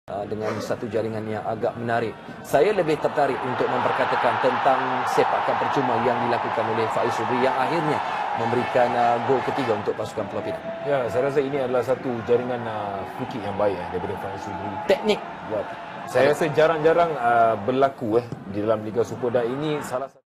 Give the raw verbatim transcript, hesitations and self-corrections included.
Uh, dengan satu jaringan yang agak menarik. Saya lebih tertarik untuk memperkatakan tentang sepakan percuma yang dilakukan oleh Faiz Subri yang akhirnya memberikan uh, gol ketiga untuk pasukan Pulau Pinang. Ya, saya rasa ini adalah satu jaringan uh, free kick yang baik eh, daripada Faiz Subri. Teknik. Buat. Saya rasa jarang-jarang uh, berlaku eh di dalam Liga Super dan ini salah satu